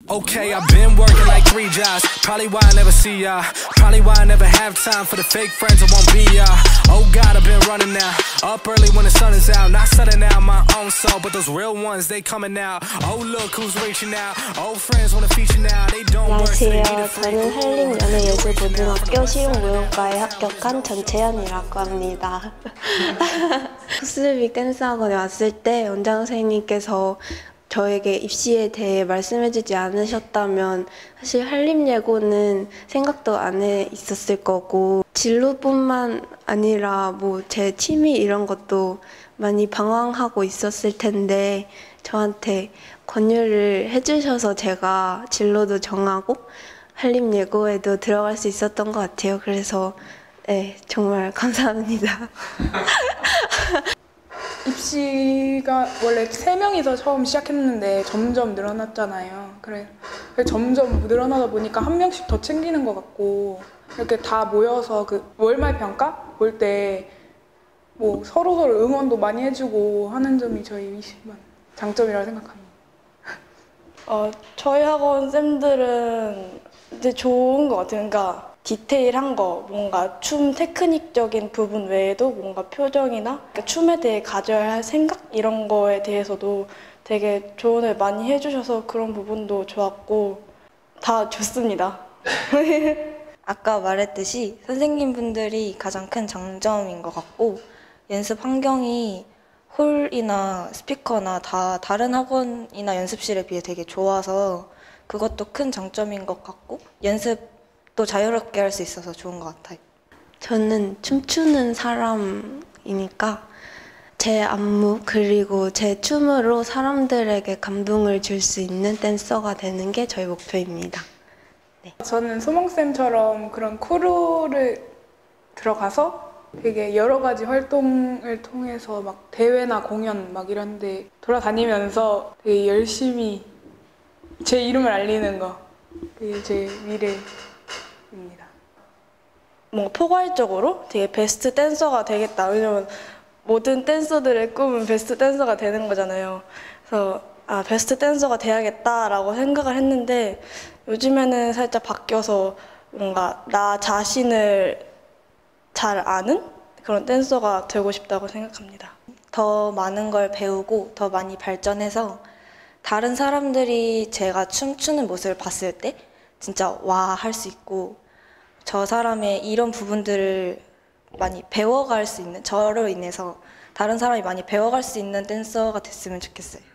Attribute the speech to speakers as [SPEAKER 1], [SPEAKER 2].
[SPEAKER 1] Okay, I've been working like 3 jobs. Probably why I never see ya. Probably why I never have time for the fake friends that won't be ya. Oh God, I've been running now. Up early when the sun is out. Not setting out my own soul, but those real ones, they coming out. Oh look who's reaching out. Old friends wanna feature now. They don't work, so they need a free.
[SPEAKER 2] 저는 한림연예예술고등학교 실용무용과에 합격한 전채연이라고 합니다. 코스믹 댄스 학원에 왔을 때 원장 선생님께서 저에게 입시에 대해 말씀해주지 않으셨다면 사실 한림예고는 생각도 안 해 있었을 거고 진로뿐만 아니라 뭐 제 취미 이런 것도 많이 방황하고 있었을 텐데 저한테 권유를 해주셔서 제가 진로도 정하고 한림예고에도 들어갈 수 있었던 것 같아요. 그래서 네, 정말 감사합니다.
[SPEAKER 3] 입시가 원래 3명이서 처음 시작했는데 점점 늘어났잖아요. 그래 점점 늘어나다 보니까 한 명씩 더 챙기는 것 같고 이렇게 다 모여서 그 월말 평가 볼 때 뭐 서로서로 응원도 많이 해주고 하는 점이 저희 20만 장점이라고 생각합니다.
[SPEAKER 4] 저희 학원 쌤들은 이제 좋은 것 같아요. 그러니까 디테일한 거, 뭔가 춤 테크닉적인 부분 외에도 뭔가 표정이나 그러니까 춤에 대해 가져야 할 생각 이런 거에 대해서도 되게 조언을 많이 해주셔서 그런 부분도 좋았고 다 좋습니다.
[SPEAKER 5] 아까 말했듯이 선생님분들이 가장 큰 장점인 것 같고 연습 환경이 홀이나 스피커나 다 다른 학원이나 연습실에 비해 되게 좋아서 그것도 큰 장점인 것 같고 연습도 자유롭게 할 수 있어서 좋은 것 같아요.
[SPEAKER 2] 저는 춤추는 사람이니까 제 안무 그리고 제 춤으로 사람들에게 감동을 줄 수 있는 댄서가 되는 게 저희 목표입니다. 네.
[SPEAKER 3] 저는 소몽쌤처럼 그런 크루를 들어가서 되게 여러 가지 활동을 통해서 막 대회나 공연 막 이런 데 돌아다니면서 되게 열심히 제 이름을 알리는 거 그게 제 미래입니다.
[SPEAKER 4] 뭔가 포괄적으로 되게 베스트 댄서가 되겠다. 왜냐면 모든 댄서들의 꿈은 베스트 댄서가 되는 거잖아요. 그래서 베스트 댄서가 돼야겠다라고 생각을 했는데 요즘에는 살짝 바뀌어서 뭔가 나 자신을 잘 아는 그런 댄서가 되고 싶다고 생각합니다.
[SPEAKER 5] 더 많은 걸 배우고 더 많이 발전해서 다른 사람들이 제가 춤추는 모습을 봤을 때 진짜 와 할 수 있고 저 사람의 이런 부분들을 많이 배워갈 수 있는 저로 인해서 다른 사람이 많이 배워갈 수 있는 댄서가 됐으면 좋겠어요.